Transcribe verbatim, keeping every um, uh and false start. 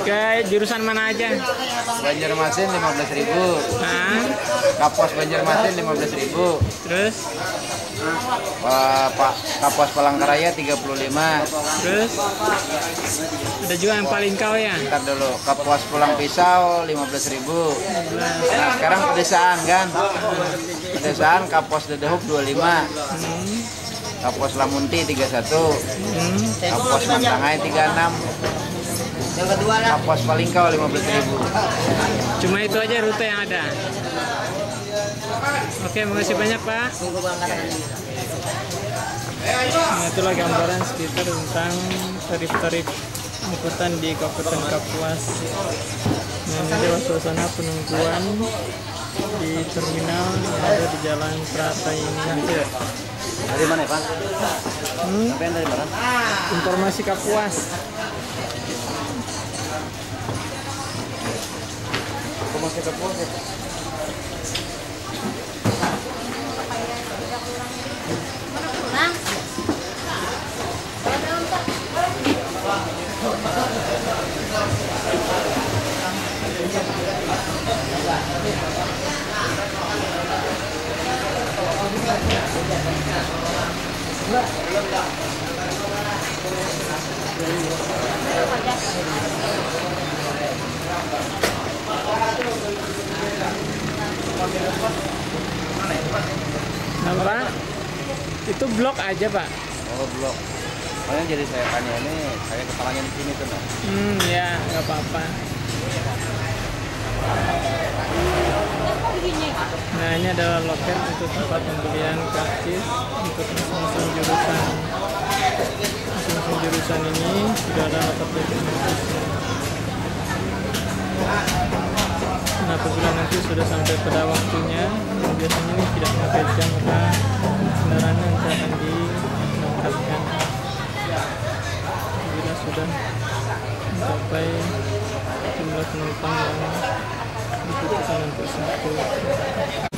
Ke jurusan mana aja? Banjarmasin lima belas ribu. Nah, Kapos Banjarmasin lima belas ribu. terus? Uh, Pak Kapos Palangkaraya tiga puluh lima. Terus? Ada juga yang paling kau ya? Ntar dulu. Kapos Pulang Pisau lima belas ribu. Nah, sekarang pedesaan kan? Pedesaan Kapos Dedehub dua puluh lima. Hmm. Kapos Lamunti tiga puluh satu. Hmm. Kapos Mantangai tiga puluh enam. Kapos Palingkau lima belas ribu. Cuma itu aja rute yang ada. Oke, makasih banyak Pak. Nah, itulah gambaran sekitar tentang tarif-tarif angkutan di Kabupaten Kapuas. Nah, ini adalah suasana penungguan di terminal yang ada di Jalan Prata ini. Dari mana Pak? Hmm? Dari mana? Informasi Kapuas. Informasi Kapuas ya? Nah, Pak, itu blok aja Pak. Oh blok. Makanya jadi saya tanya ini, saya kepalanya di sini tuh. Hmm, ya nggak apa-apa. Nah, ini adalah loket untuk tempat pembelian karcis untuk masing-masing jurusan. Masing-masing jurusan ini sudah ada loket khususnya. Nah, apabila nanti sudah sampai pada waktunya, biasanya ini tidak sampai jam karena kendaraan nanti akan diberangkatkan. Bila sudah mencapai jumlah penumpang yang dibutuhkan untuk satu